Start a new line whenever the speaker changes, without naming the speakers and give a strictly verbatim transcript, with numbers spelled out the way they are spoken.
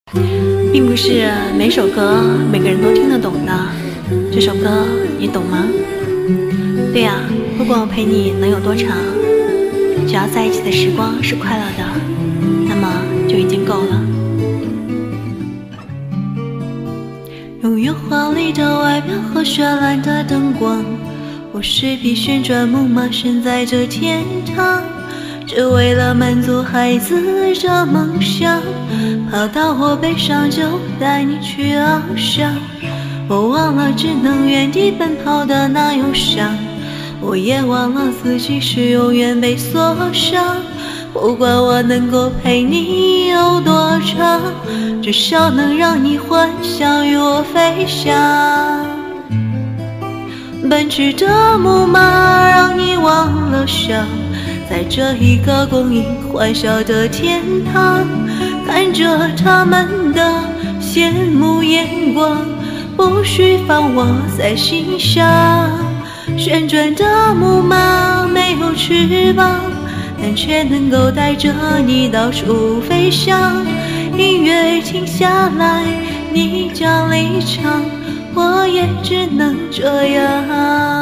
并不是每首歌每个人都听得懂的。这首歌你懂吗？对呀，不管我陪你能有多长，只要在一起的时光是快乐的，那么就已经够了。拥有华丽的外表和绚烂的灯光，我是匹旋转木马，身在这天堂，只为了满足孩子的梦想，跑到我背上就带你去翱翔。我忘了只能原地奔跑的那忧伤，我也忘了自己是永远被锁上。不管我能够陪你有多长，至少能让你幻想与我飞翔。奔驰的木马让你忘了伤，在这一个供应欢笑的天堂，看着他们的羡慕眼光，不需放我在心上。旋转的木马没有翅膀，但却能够带着你到处飞翔。音乐停下来，你将离场，我也只能这样。